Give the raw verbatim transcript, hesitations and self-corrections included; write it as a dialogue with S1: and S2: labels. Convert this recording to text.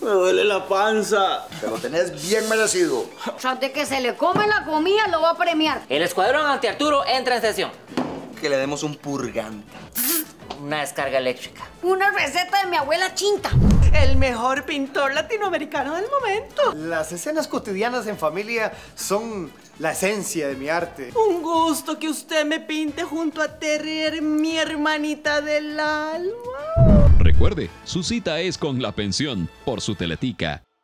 S1: Me duele la panza.
S2: Te lo tenés bien merecido.
S3: Tras de que se le come la comida, lo va a premiar.
S4: El escuadrón anti-Arturo entra en sesión.
S2: Que le demos un purgante.
S4: Una descarga eléctrica.
S3: Una receta de mi abuela Chinta.
S5: El mejor pintor latinoamericano del momento.
S6: Las escenas cotidianas en familia son la esencia de mi arte.
S5: Un gusto que usted me pinte junto a Terrier, mi hermanita del alma.
S7: Recuerde, su cita es con La Pensión por su Teletica.